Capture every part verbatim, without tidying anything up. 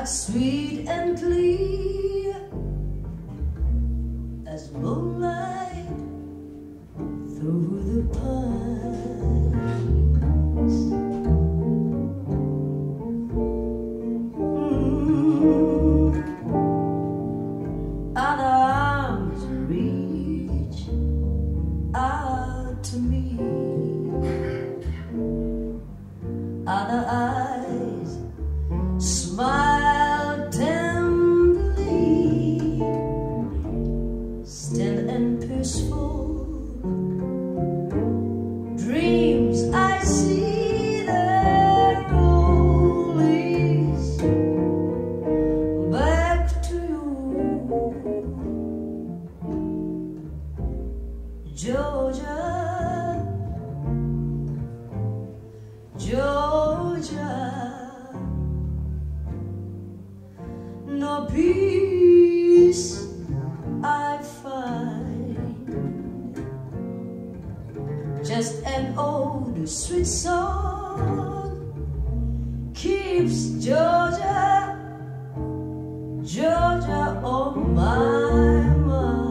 as sweet and clear as moonlight through the pines. Mm. Other arms reach out to me. Other eyes smile tenderly, still and peaceful. Dreams I see their rollies back to you, Georgia, Georgia. No peace I find, just an old sweet song keeps Georgia, Georgia on my mind.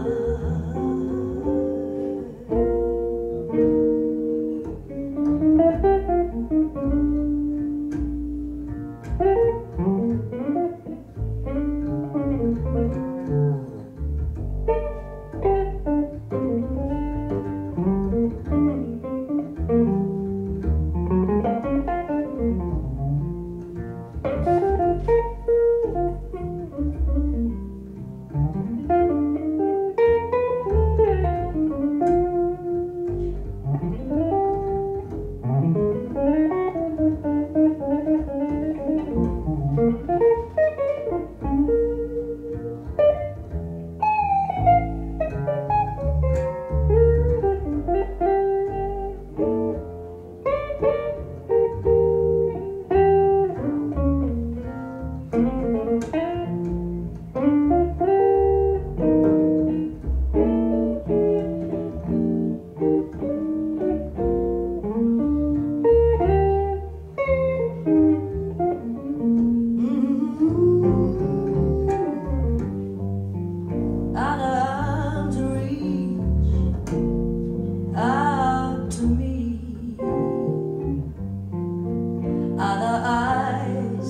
Other eyes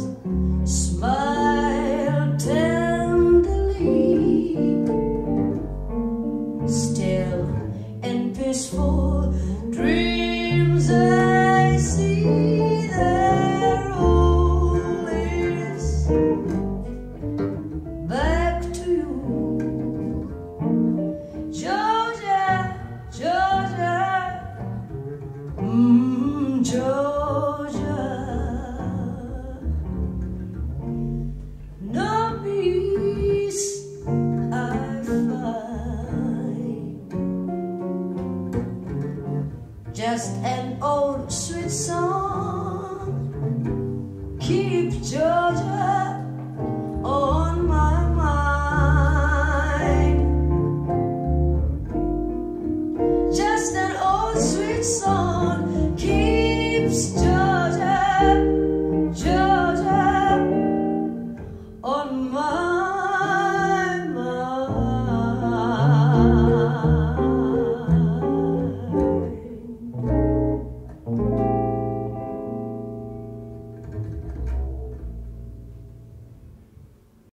smile tenderly, still and peaceful. Dreams I see their rollies back to you, Georgia, Georgia, mm, Georgia. Just an old sweet song